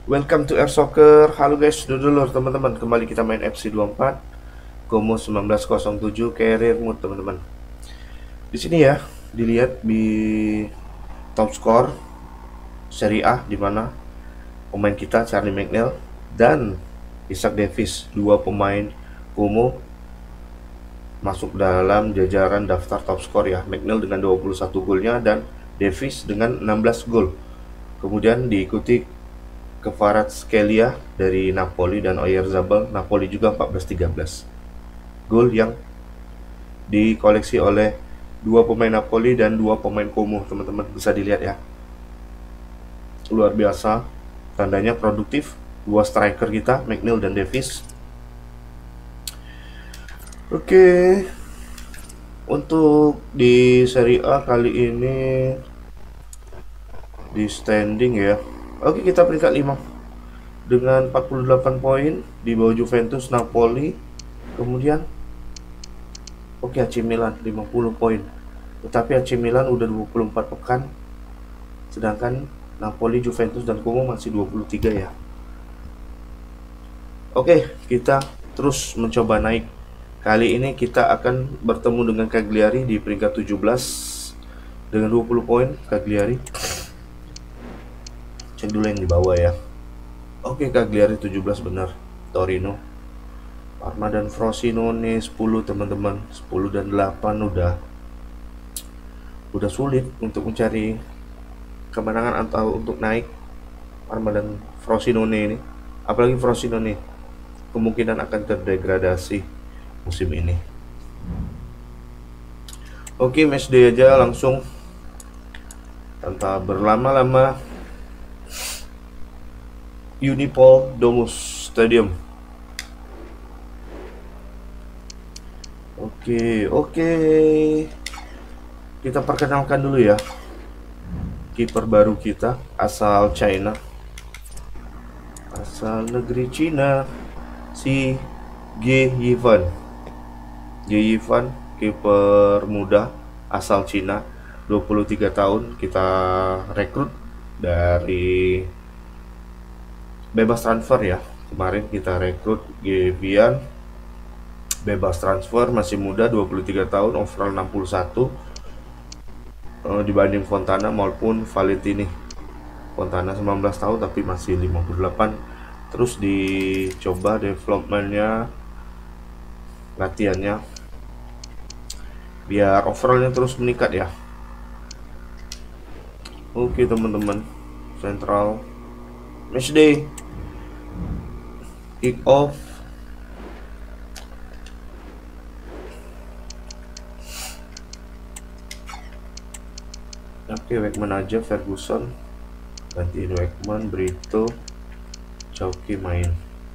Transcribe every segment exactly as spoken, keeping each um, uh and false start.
Welcome to Air Soccer. Halo guys, dulur teman-teman, kembali kita main F C dua puluh empat Como seribu sembilan ratus tujuh Career Mode teman-teman. Di sini ya, dilihat di top score Serie A di mana pemain kita Charlie McNeil dan Isaac Davis, dua pemain Como masuk dalam jajaran daftar top score ya. McNeil dengan dua puluh satu golnya dan Davis dengan enam belas gol. Kemudian diikuti Kvaratskhelia dari Napoli dan Oyarzabal Napoli juga empat belas tiga belas. Gol yang dikoleksi oleh dua pemain Napoli dan dua pemain Como, teman-teman bisa dilihat ya. Luar biasa, tandanya produktif dua striker kita, McNeil dan Davis. Oke, untuk di Serie A kali ini di standing ya. Oke, kita peringkat lima dengan empat puluh delapan poin di bawah Juventus, Napoli. Kemudian oke, A C Milan lima puluh poin. Tetapi A C Milan udah dua puluh empat pekan. Sedangkan Napoli, Juventus dan Como masih dua puluh tiga ya. Oke, kita terus mencoba naik. Kali ini kita akan bertemu dengan Cagliari di peringkat tujuh belas dengan dua puluh poin. Cagliari, cek dulu yang di bawah ya. Oke, Cagliari tujuh belas benar. Torino, Parma dan Frosinone sepuluh teman-teman. sepuluh dan delapan udah udah sulit untuk mencari kemenangan atau untuk naik. Parma dan Frosinone ini, apalagi Frosinone kemungkinan akan terdegradasi musim ini. Oke, matchday aja langsung tanpa berlama-lama. Unipol Domus Stadium. Oke, oke. Kita perkenalkan dulu ya kiper baru kita, asal China. Asal negeri Cina, si Ge Yifan. Ge Yifan, kiper muda asal Cina, dua puluh tiga tahun. Kita rekrut dari bebas transfer ya. Kemarin kita rekrut Gevian bebas transfer, masih muda, dua puluh tiga tahun, overall enam puluh satu uh, dibanding Fontana maupun Valentini. Fontana sembilan belas tahun tapi masih lima puluh delapan. Terus dicoba developmentnya, latihannya biar overallnya terus meningkat ya. Oke teman-teman, Central matchday kick off. Oke, Wakeman aja, Ferguson gantiin Wakeman, Brito, Chauki main,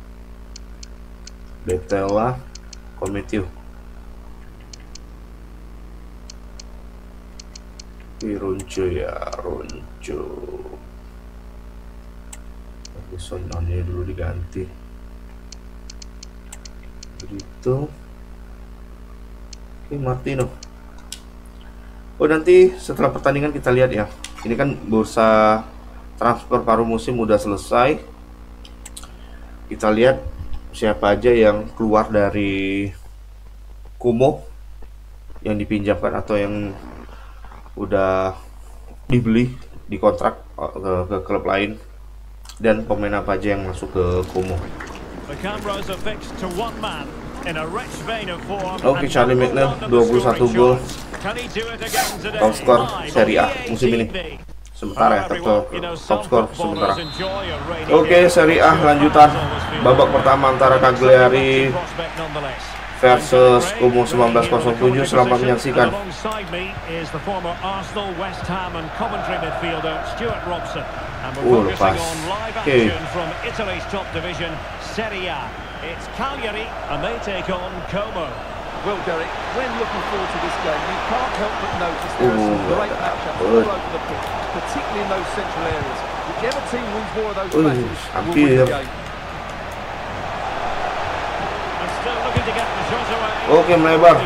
Betela, Kometio, Runco ya, Runco. Ferguson nanya dulu diganti. Brito, oke, Martino. Oh, nanti setelah pertandingan kita lihat ya. Ini kan bursa transfer paruh musim udah selesai. Kita lihat siapa aja yang keluar dari Como yang dipinjamkan atau yang udah dibeli, dikontrak ke, ke klub lain, dan pemain apa aja yang masuk ke Como. Oke, Charlie McNeil dua puluh satu gol, top skor Serie A musim ini sementara ya, top, top skor sementara. Oke, Serie A lanjutan babak pertama antara Cagliari versus Como seribu sembilan ratus tujuh. Selamat menyaksikan. Uh, lepas. Oke. It's Cagliari and they take on Como. Well, Derek, when looking forward to this game, you can't help but notice there are some great matchups all over the pitch, particularly in those central areas. Whichever team wins more of those battles will win the game. And still looking to get the shot away. Oke, melebar.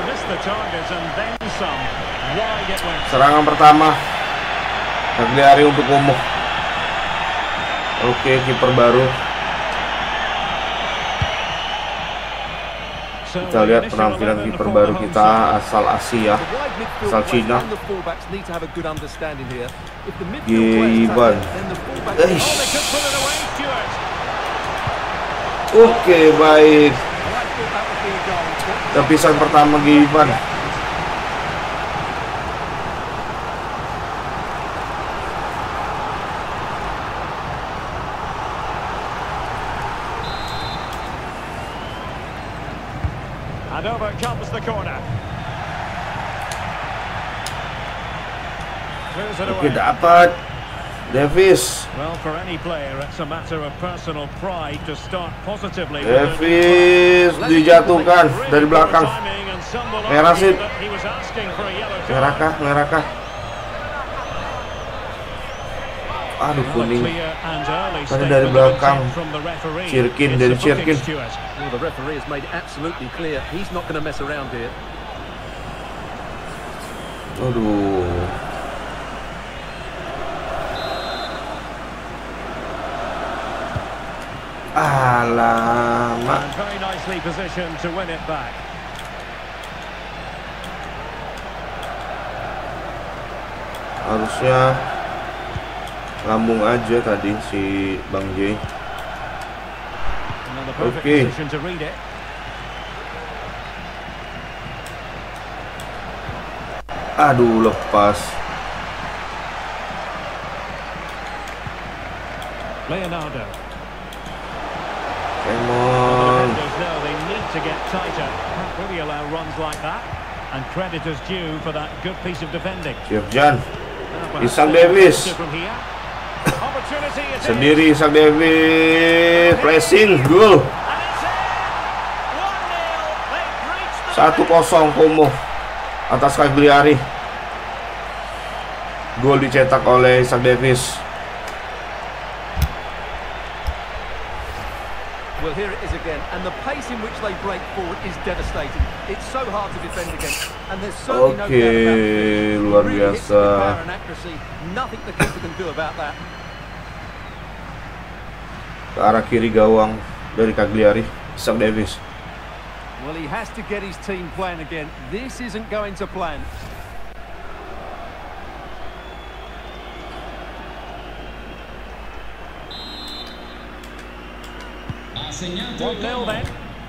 Serangan pertama Cagliari untuk Como. Oke, kiper baru. Kita lihat penampilan kiper baru kita asal Asia, asal Cina. Given. Oke, baik. Tepisan pertama Given. And over comes the corner. Oke, dapat Davis. Well, for any player, it's a matter of personal pride to start positively. Davis dijatuhkan dari belakang. Merah sih. Merah kah? Merah kah? Aduh, kuning. Tadi dari belakang. Cirkin, dari Cirkin. Well, the referee has made it absolutely clear he's not going to mess around here. Aduh. Alamak. Very nicely positioned to win it back. Harusnya lambung aja tadi si Bang J. Oke. Okay. Aduh, lepas. Leonardo. Come on. They need to get tighter. Can't really allow runs like that. And credit is due for that good piece of defending. Sirjan. Isak Davis. Sendiri Isak Davis. Pressing, gol. satu kosong Como atas Cagliari. Gol dicetak oleh Isak Davis. Well, here it is again, and the pace in which they break forward is devastating. It's so hard to defend against, and there's certainly no doubt about it. Luar biasa. Nothing the keeper can do about that. Ke arah kiri gawang dari Cagliari, Isak Davis. Well, he has to get his team playing again. This isn't going to plan. one nil then.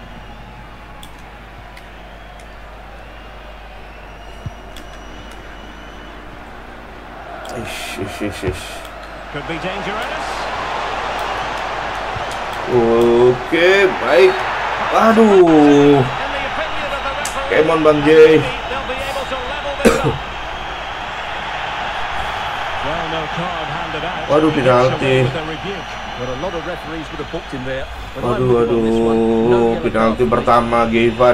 Ish, ish, ish, ish. Could be dangerous. Oke, baik. Aduh. Come on, Bang J. Waduh, penalti. Waduh, waduh. Penalti pertama Given.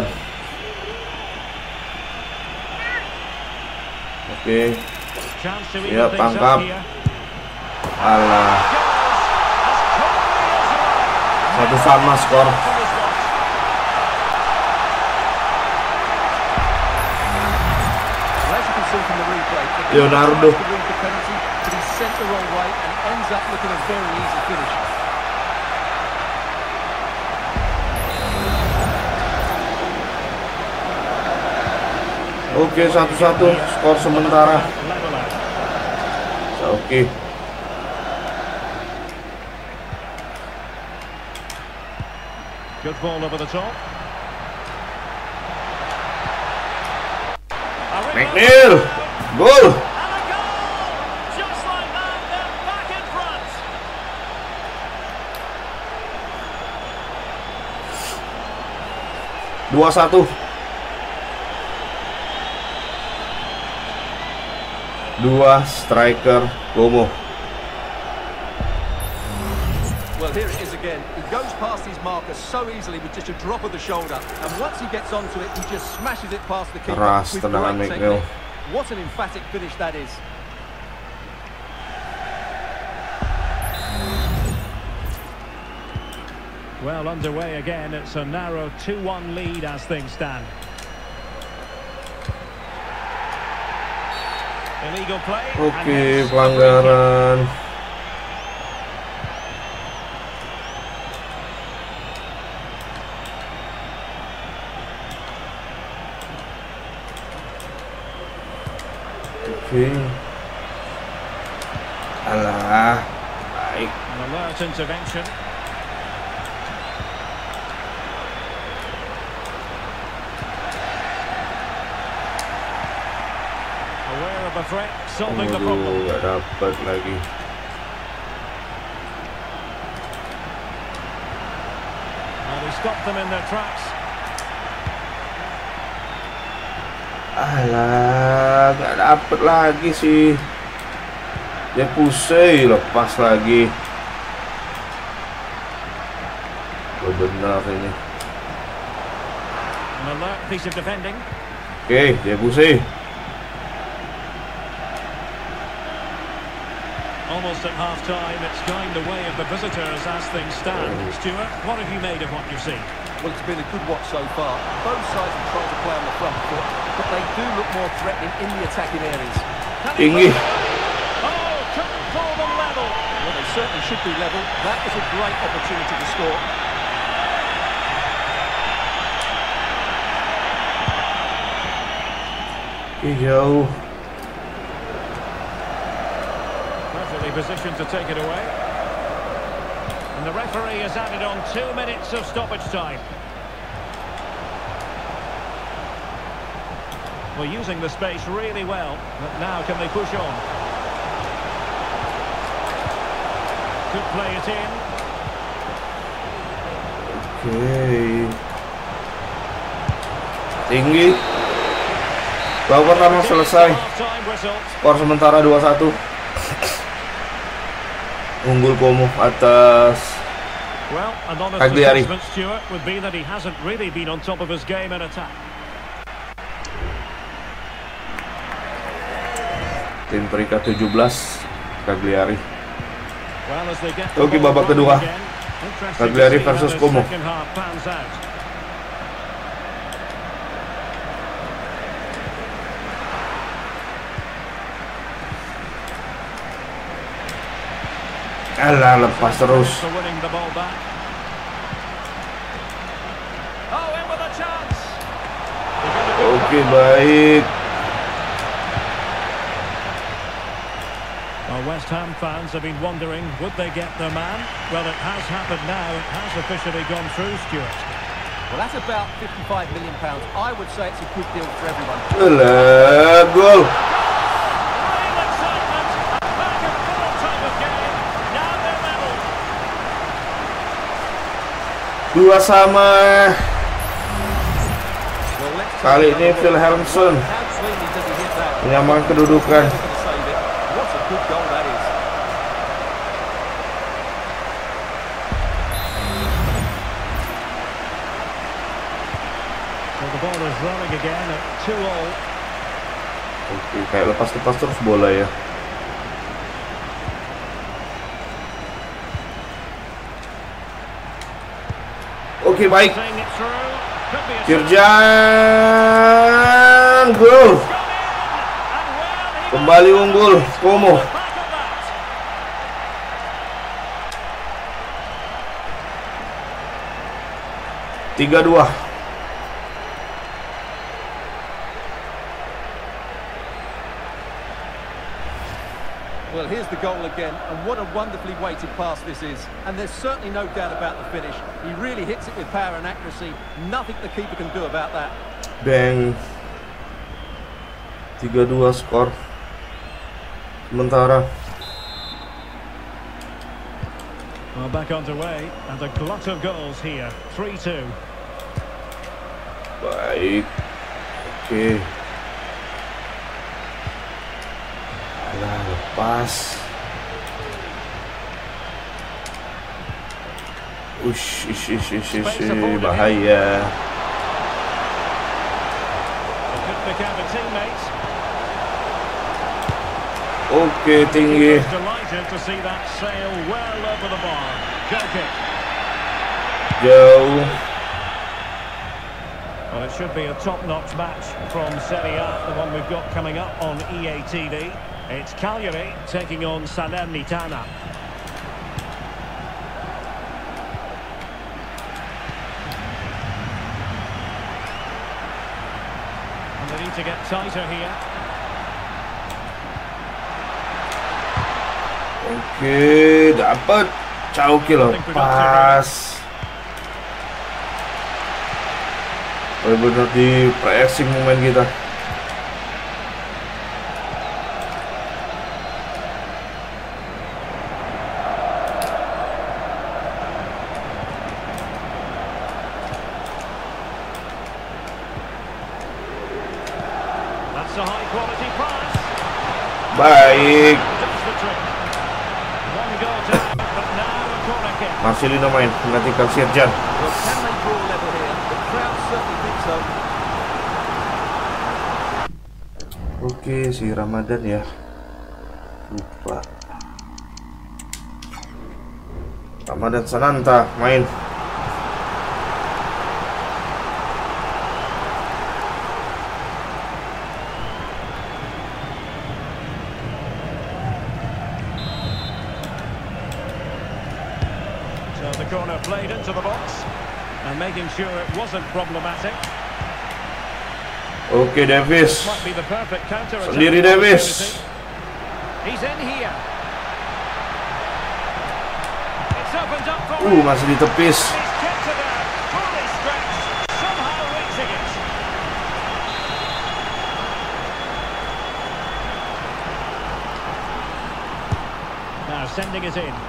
Oke. Ya, tangkap. Alah. Satu sama skor. Leonardo. Oke, satu-satu skor sementara. Oke. Good ball over the top. McNeil, gol. Dua satu. Dua striker Como. Well, here it is again. He goes past his marker so easily with just a drop of the shoulder, and once he gets onto it, he just smashes it past the keeper. Keras tendangan McNeil. What an emphatic finish that is. Well, underway again. It's a narrow two one lead as things stand. Illegal play. Oke, pelanggaran. Oke. Alah, baik. An alert intervention. Aware of the threat, solving the problem. Waduh, nggak dapat lagi. Well, he stopped them in their tracks. Alah, nggak dapet lagi sih. Dia pusing, lepas lagi. Oh, benar ini. An alert piece of defending. Oke, dia pusing. Almost at half-time, it's going the way of the visitors as things stand. Oh. Stuart, what have you made of what you've seen? Well, it's been a good watch so far. Both sides have tried to play on the front foot, but they do look more threatening in the attacking areas. Tinggi. Oh, couldn't call them level. Well, they certainly should be level. That is a great opportunity to score. Oke, jauh. Perfectly positioned to take it away. And the referee has added on two minutes of stoppage time. Well, using the space really well, but now can they push on? Could play it in. Oke. Tinggi. Babak pertama selesai. Half-time whistle. Skor sementara dua satu. Unggul Como atas Well, an honest Cagliari. assessment, Stuart, would be that he hasn't really been on top of his game in attack. tim peringkat tujuh belas Cagliari. Well, as they get the Oke, ball babak rolling kedua. again, interesting to Cagliari see how versus this Como. second half pans out. Alah, lepas terus. For winning the ball back. Oh, in with a chance. Oke, baik. Well, West Ham fans have been wondering, would they get their man? Well, it has happened now. It has officially gone through, Stuart. Well, that's about fifty-five million pounds. I would say it's a good deal for everyone. Alah, gol. Real excitement. Back and forth type of game. Now they're level. Dua sama. Well, let's take Kali ini another Phil look. Helmson How cleanly does he hit that? menyamakan kedudukan. Never gonna save it. What a good goal that is. So the ball is rolling again at two all. Oke, kayak lepas-lepas terus bola ya. Oke, baik. Seeing it through. Could be a Kirjan, gol. Gone in. And well, he Kembali unggul Como. back on that. tiga dua. Well, here's the goal again, and what a wonderfully weighted pass this is. And there's certainly no doubt about the finish. He really hits it with power and accuracy. Nothing the keeper can do about that. Bang. tiga dua skor. Sementara Well, back underway, and a glut of goals here. three two. baik. Oke. Alah, lepas. Ush, ish, ish, ish, ish, ish, bahaya. They couldn't pick out a teammate. Oke, He tinggi. was delighted to see that sail well over the bar. Goal kick. Jauh. Well, it should be a top-notch match from Serie A, the one we've got coming up on E A T V. It's Cagliari taking on Salernitana. And they need to get tighter here. Oke, dapat. Chauki lepas. Benar-benar di pressing momen kita. Baik. Marcelino main menggantikan Sirjan. Oke, si Ramadan ya. Lupa. Ramadan Sananta main. Corner played into the box and making sure it wasn't problematic. Oke, Davis. Might be the perfect counter attack. Sendiri Davis. He's in here. It's opened up for Uh, masih ditepis. He's kept it out. Fully stretched. Somehow reaching it. Now sending it in.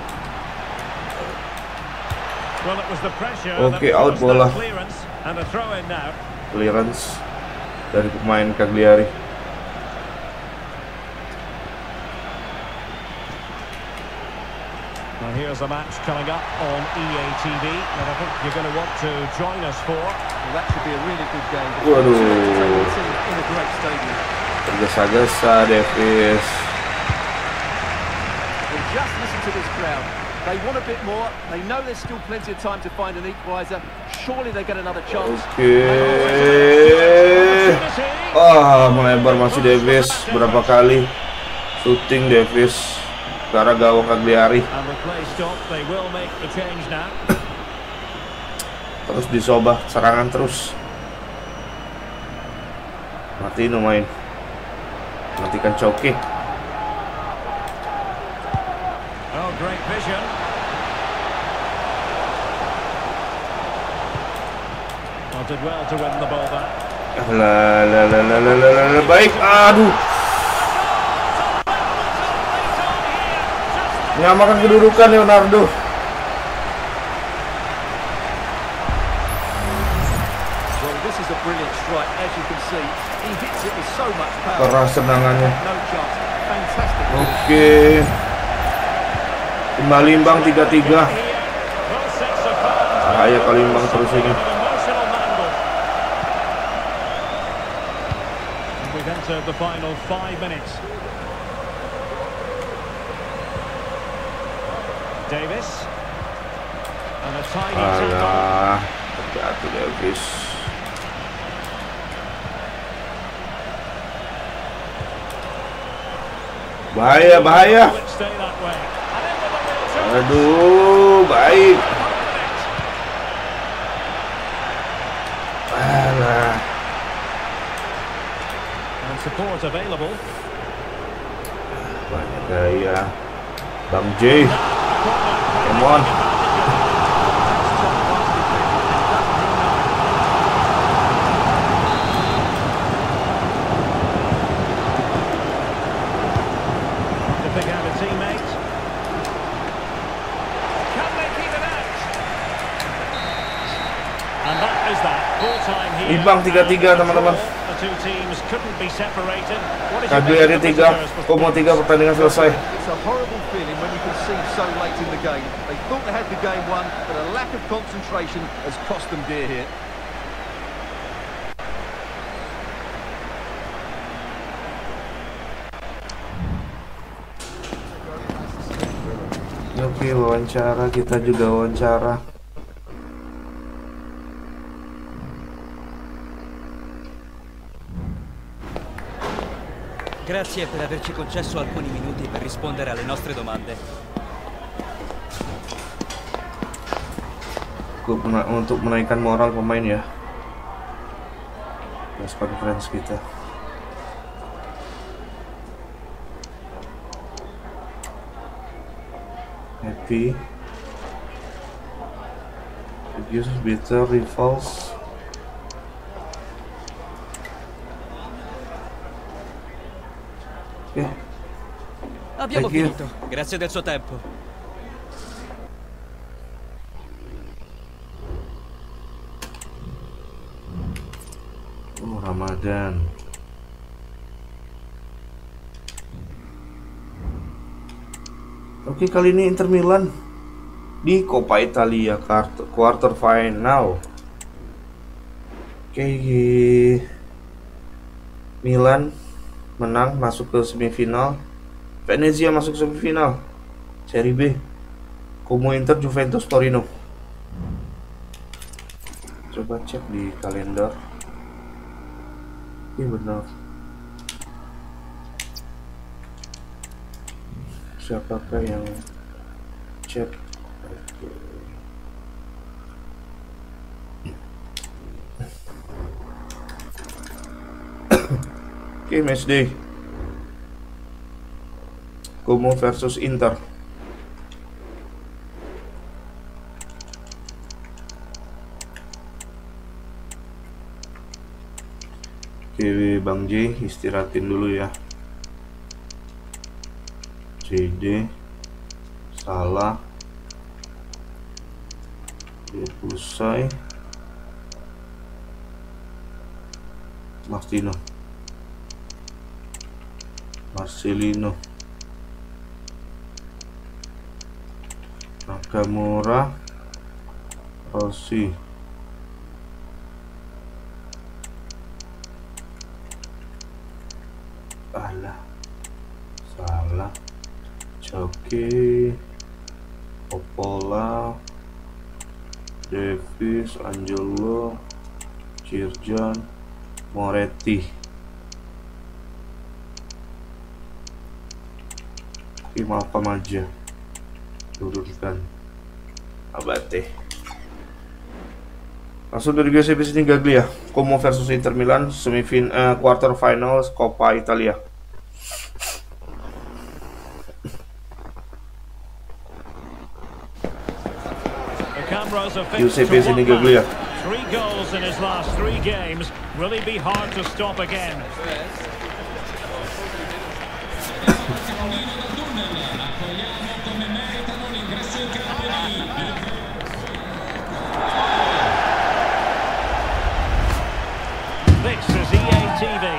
Well, it was the pressure Oke, that out caused bola. that clearance and a throw in now. Clearance dari pemain Cagliari. And here's the match coming up on E A T V that I think you're going to want to join us for. Well, that should be a really good game. Waduh. In a great stadium. Tergesa-gesa Davis. Well, just listen to this crowd. They want a bit more. They know there's still plenty of time to find an equaliser. Surely they get another chance. Oke. Ah, melebar masih Davis berapa kali shooting Davis ke arah gawang Cagliari. And the play stop. They will make the change now. Terus disobah serangan terus. Martino main. Matikan Chauki. Oh, great vision. Well, did well to win the ball back. La la la la la la la baik. Aduh. Menyamakan kedudukan Leonardo. Well, this is a brilliant strike, as you can see. He hits it with so much power. Keras tendangannya. No chance. Fantastic. Oke. Kembali imbang tiga tiga. Bahaya kalau imbang terus ini. We've entered the final five minutes. Davis. And a tiny tackle. Alah, hati-hati Davis. Bahaya, bahaya. Aduh, baik. Alah. And support available. Banyak gaya. Bang J. Come on. To pick out a teammate. Can they keep it out? And that is that. Full time here. Imbang tiga tiga teman-teman. The two teams couldn't be separated. What is Cagliari tiga, Como tiga, pertandingan selesai. It's a horrible feeling when you concede so late in the game. They thought they had the game won, but a lack of concentration has cost them dear here. Oke, wawancara, kita juga wawancara. Grazie per averci concesso alcuni minuti per rispondere alle nostre domande. Untuk menaikkan moral pemain ya. Press conference kita. P. Reduce bitter rivals. Oke. Abbiamo Thank you. finito. Grazie del suo tempo. Oh, Ramadan. Oke, kali ini Inter Milan di Coppa Italia quarter, quarter final. Oke, Milan menang masuk ke semifinal. Venezia masuk semifinal Serie B. Como, Inter, Juventus, Torino. Coba cek di kalender. Iya benar. Siapakah yang cek? Oke, match day. Como versus Inter. Oke, Bang J istirahatin dulu ya. J D, Salah, Pusai, Martino, Marcelino, Nakamura, Rossi, alah, salah, Coki, Popola, Davis, Angelo, Cirjan, Moretti. Oke, maafkan aja. Turunkan Abate. Langsung dari Giuseppe Sinigaglia, Como versus Inter Milan, semifin uh, quarter final Coppa Italia. Giuseppe Sinigaglia. Three goals in his last three games. Will he be hard to stop again? This is E A T V.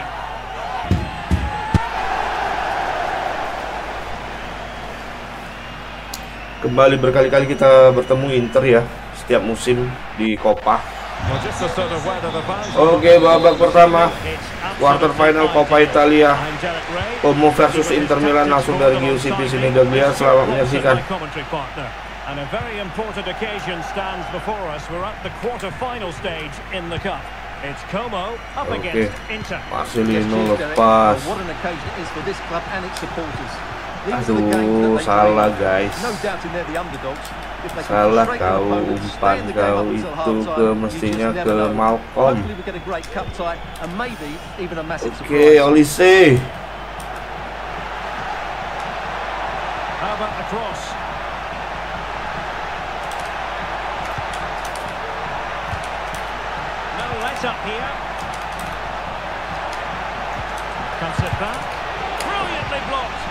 Kembali berkali-kali kita bertemu Inter ya, setiap musim di Coppa. Oke, babak pertama quarter final Coppa Italia, Como versus Inter Milan, langsung dari Giuseppe Sinigaglia. Selamat menyaksikan. And a very important occasion stands before us. We're at the quarter-final stage in the cup. It's Como up against Inter. Marcelino lepas. What an occasion it is for this club and its supporters. Aduh, salah guys. Salah kau, umpan kau itu ke mestinya ke Malcolm. Oke, Olise. How about the cross? No let up here. Can sit back. Brilliantly blocked.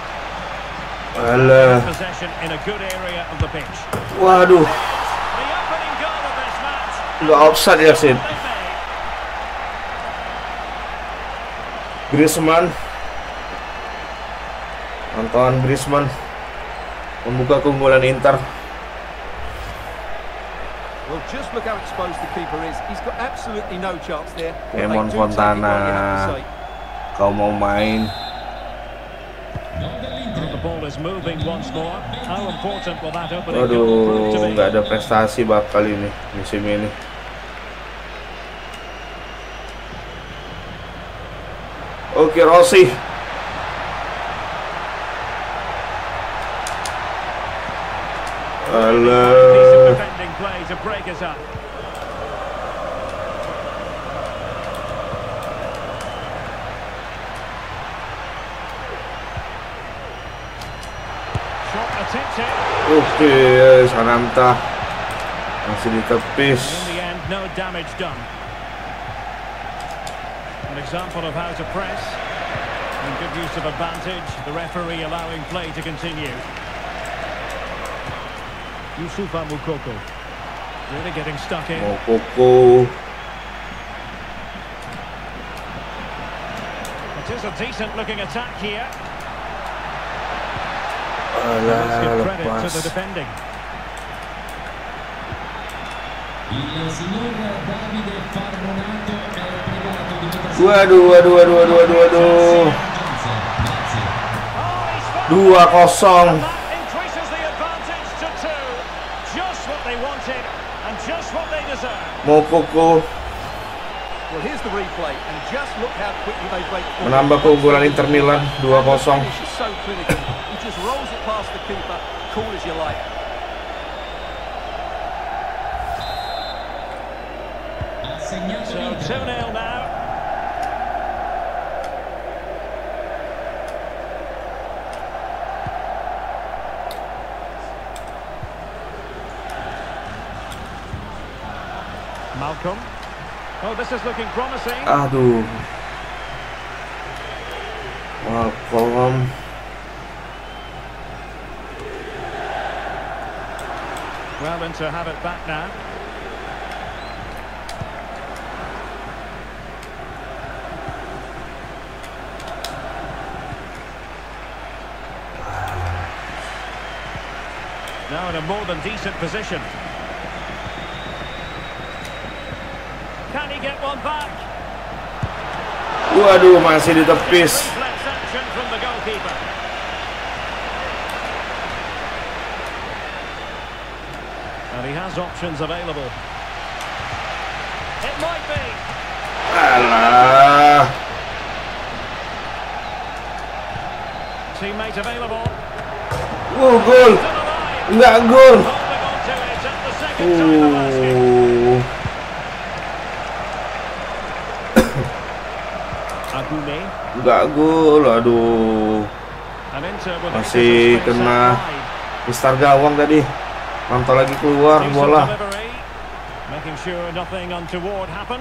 Alah. Possession in a good area of the pitch. Waduh. The opening goal of this match. Nggak offside ya, Sin. Griezmann. Antoine Griezmann membuka keunggulan Inter. Well, just look how exposed the keeper is. He's got absolutely no chance there. Emon Fontana. Kau mau main? The ball is moving once more. How important will that opening goal prove to Aduh, be? nggak ada prestasi bakal ini musim ini. Oke, Rossi. Alah. Piece of defending play to break us up. Shot attempted. Oke, Sananta masih ditepis. In the end, no damage done. An example of how to press and good use of advantage. The referee allowing play to continue. Youssoufa Moukoko really getting stuck in. Moukoko. It is a decent looking attack here. Alah, Let's give credit lepas. to the defending. Waduh, waduh, waduh, waduh, waduh, waduh. Dua kosong. That increases the advantage to two. Just what they wanted and just what they deserve. Moukoko Well, here's the replay, and just look how quickly they break forward. menambah keunggulan Inter Milan dua kosong. The finish is so clinical. He just rolls it past the keeper, cool as you like. So two nil now. Malcolm. Oh, this is looking promising. Aduh. Malcolm. Well, then to have it back now. Now in a more than decent position. Can he get one back? Waduh, masih ditepis. Reflex action from the goalkeeper. And he has options available. It might be. Alah. Teammate available. Uh, gol. Still alive. Enggak gol. Holding on to it at the second time of asking. Uh. Agume. Enggak gol. Aduh. And Inter with Masih space kena outside. Mister Gawang tadi. Mantap lagi keluar Decent bola. delivery, making sure nothing untoward happened.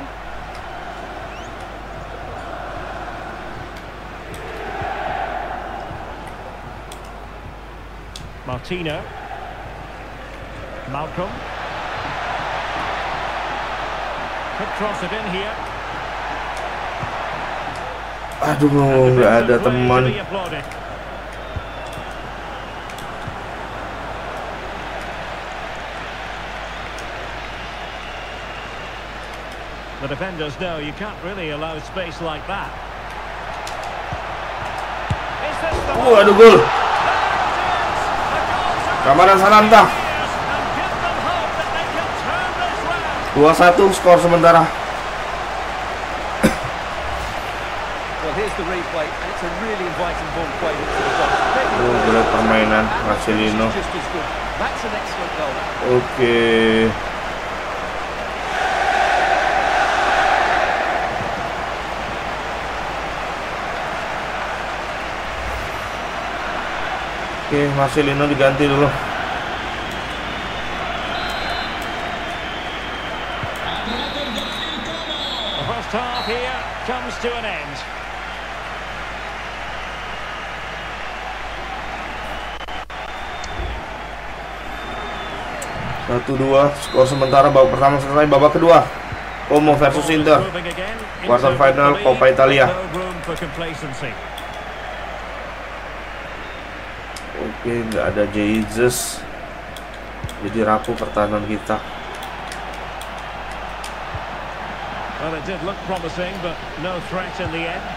Martino. Malcolm. Could cross it in here. Aduh, And nggak ada defensive play to teman. be applauded. The defenders know you can't really allow space like that. Is this the Uh, aduh gol. Ramadan Sananta. dua satu skor sementara. Well, here's the replay, and it's a really inviting ball played into the box. Oh, berat permainan Marcelino. Just as good. That's an excellent goal. Oke. Oke, Marcelino diganti dulu. The first half here comes to an end. satu dua skor sementara, babak pertama selesai. Babak kedua, Como versus Inter. Moving again. Quarter Inter final with the Coppa lead, Italia. no room for complacency. Oke, nggak ada Jesus. Jadi rapuh pertahanan kita. Well, it did look promising, but no threat in the end.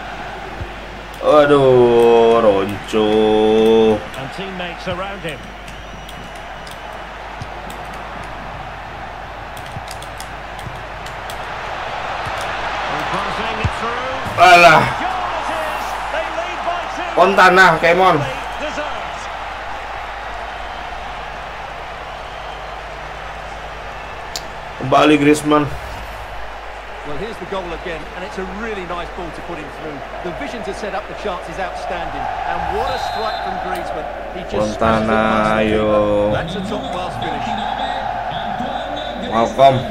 Aduh, Ronco. And teammates around him. And passing it through. Alah, Goal it is. They lead by two. Fontana, Kemon. Deserved. Kembali Griezmann. Well, here's the goal again, and it's a really nice ball to put him through. The vision to set up the chance is outstanding, and what a strike from Griezmann. He just Fontana, yo. That's a top class finish. Welcome.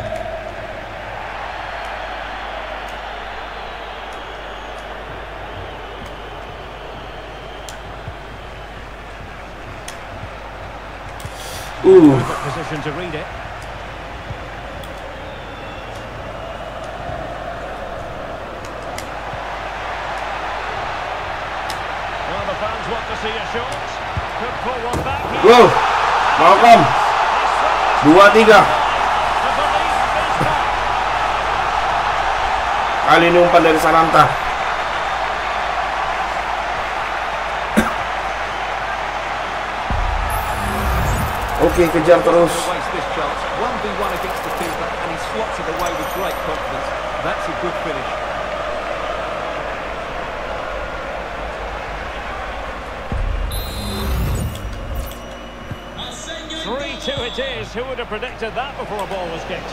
Uh. Position to read it. Well, the fans want to see a shot. Could pull one back here. Wow, Malcolm. Dua tiga. Kali ini umpan dari Sananta. Oke, kejar terus. one v one against the keeper, and he slots it away with great confidence. That's a good finish. three two it is. Who would have predicted that before a ball was kicked?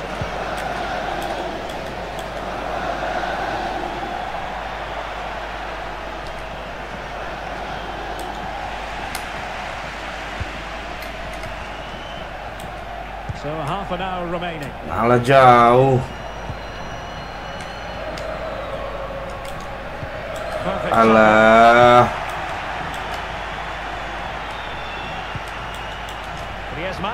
So half an hour remaining. Malah jauh. Perfect. Alah. Griezmann.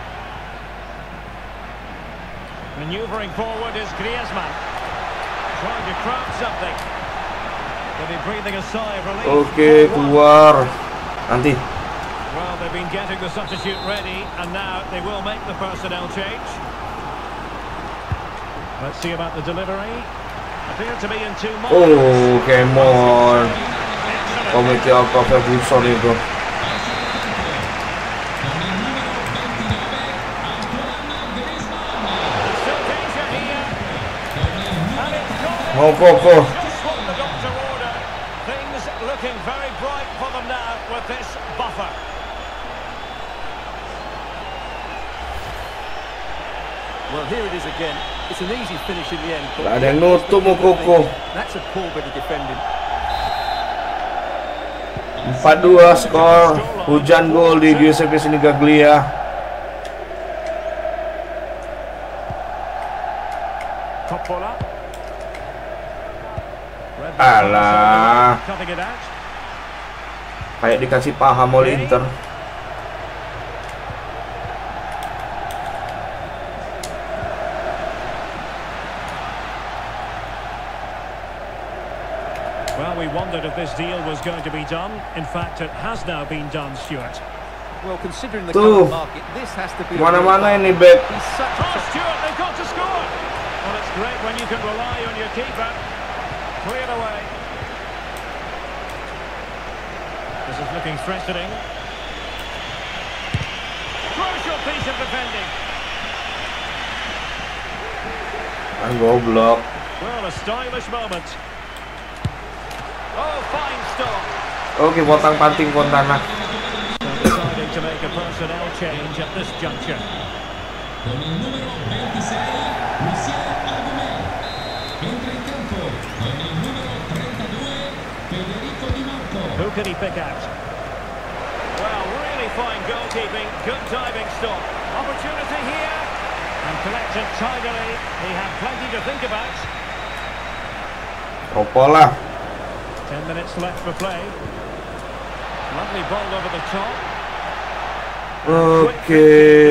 Maneuvering forward is Griezmann. Trying to craft something. They'll be breathing a sigh of relief. Oke, keluar. Nanti. Well, they've been getting the substitute ready, and now they will make the personnel change. Let's see about the delivery. Appear to be in two minds. Oh, come on. Committee out of Ferguson itu. Still danger here. And it's gone. Mau koko. Just what the doctor ordered. Things looking very bright for them now with this buffer. Well, here it is again. It's an easy finish in the end. Gak ada yang nutup mau koko. That's a poor bit of defending. empat dua skor. Hujan gol di Giuseppe Sinigaglia. Top bola. Alah. Cutting it out. Kayak dikasih paham oleh Inter. Well, we wondered if this deal was going to be done. In fact, it has now been done, Stuart. Well, considering the Tuh. current market, this has to be. Mana-mana ini back. He's such Oh, a Stuart, they've got to score! Well, it's great when you can rely on your keeper. Cleared away. This is looking threatening. Crucial piece of defending. Kan goblok. Well, a stylish moment. Oh, fine stop. Oke, potang panting Fontana. So deciding to make a personnel change at this juncture. Con il numero ventisei, Luciano Argumel. Entra in campo con il numero trentadue, Federico Di Marco. Who can he pick out? Well, really fine goalkeeping, good diving stop. Opportunity here. And collected tidily. He had plenty to think about. Opola. Ten minutes left for play. Lovely ball over the top. Oke.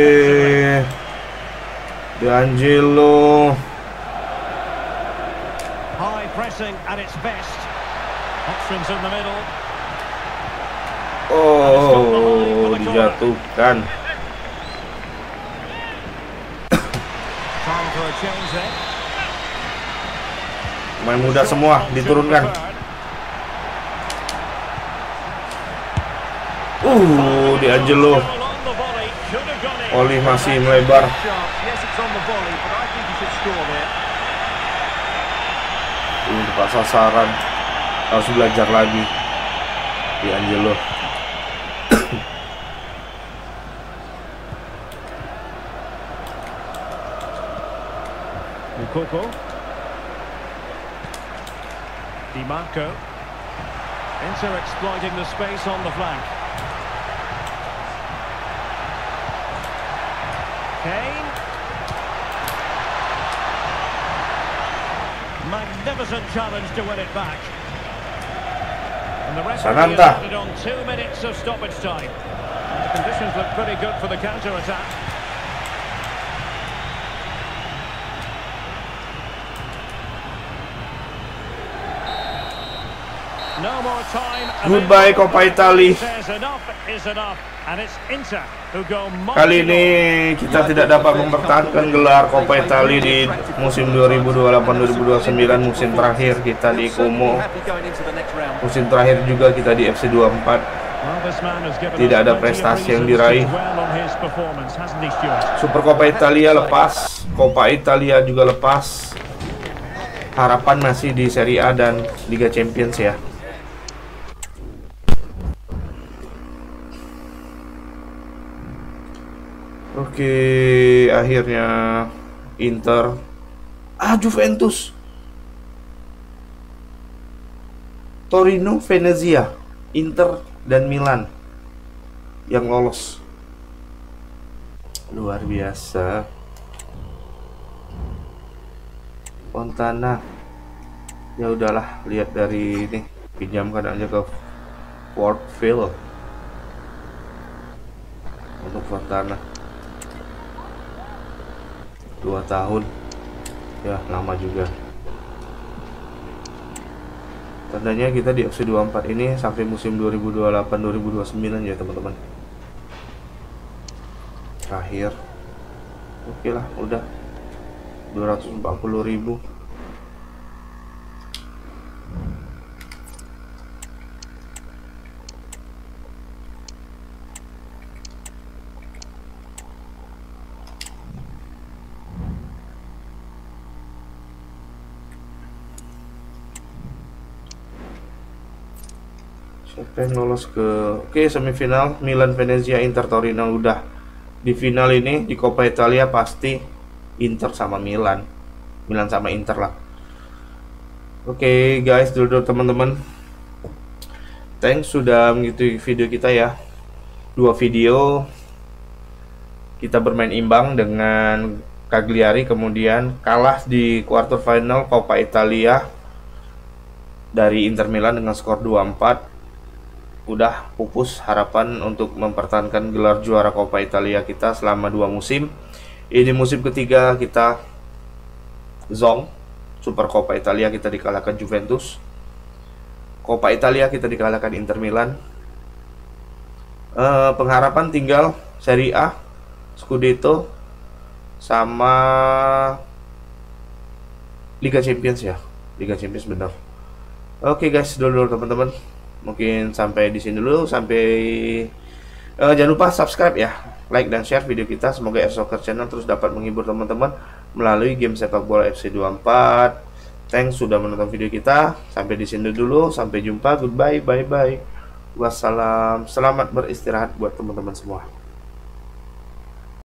D'Angelo. High pressing at its best. Options in the middle. Oh, dijatuhkan. Time for a change there. Main muda semua diturunkan. Uh, D'Angelo. Oli masih melebar. Yes, it's on the volley, but I think he should score there. Uh, pas sasaran. Harus belajar lagi. D'Angelo. Mukoko. Di Marco. Inter exploiting the space on the flank. Kane. Magnificent challenge to win it back. And the referee has added on two minutes of stoppage time. And the conditions look pretty good for the counter-attack. No more time. Goodbye Coppa Italia. Kali ini kita tidak dapat mempertahankan gelar Coppa Italia di musim dua ribu dua puluh delapan dua ribu dua puluh sembilan, musim terakhir kita di Como. Musim terakhir juga kita di F C dua puluh empat. Tidak ada prestasi yang diraih. Super Coppa Italia lepas, Coppa Italia juga lepas. Harapan masih di Serie A dan Liga Champions ya. Oke, akhirnya Inter, ah Juventus, Torino, Venezia, Inter dan Milan yang lolos. Luar biasa. Fontana, ya udahlah, lihat dari ini, pinjamkan aja ke Fort Phil untuk Fontana. Dua tahun, ya lama juga. Tandanya kita di F C dua puluh empat ini sampai musim dua ribu dua puluh delapan dua ribu dua puluh sembilan ya teman-teman. Terakhir, oke lah, udah dua ratus empat puluh ribu. Siapa yang lolos ke oke semifinal? Milan, Venezia, Inter, Torino. Udah di final ini di Coppa Italia pasti Inter sama Milan, Milan sama Inter lah. Oke guys, dulu teman-teman, thanks sudah mengikuti video kita ya. Dua video kita bermain imbang dengan Cagliari, kemudian kalah di quarter final Coppa Italia dari Inter Milan dengan skor dua empat. Udah pupus harapan untuk mempertahankan gelar juara Coppa Italia kita selama dua musim. Ini musim ketiga kita zong. Super Coppa Italia kita dikalahkan Juventus, Coppa Italia kita dikalahkan Inter Milan. uh, Pengharapan tinggal Serie A, Scudetto, sama Liga Champions ya. Liga Champions benar. Oke guys, dulu teman-teman, mungkin sampai di sini dulu. Sampai uh, jangan lupa subscribe ya, like dan share video kita. Semoga Air Soccer Channel terus dapat menghibur teman-teman melalui game sepak bola F C dua puluh empat. Thanks sudah menonton video kita. Sampai di sini dulu. Sampai jumpa. Goodbye, bye bye. Wassalam. Selamat beristirahat buat teman-teman semua.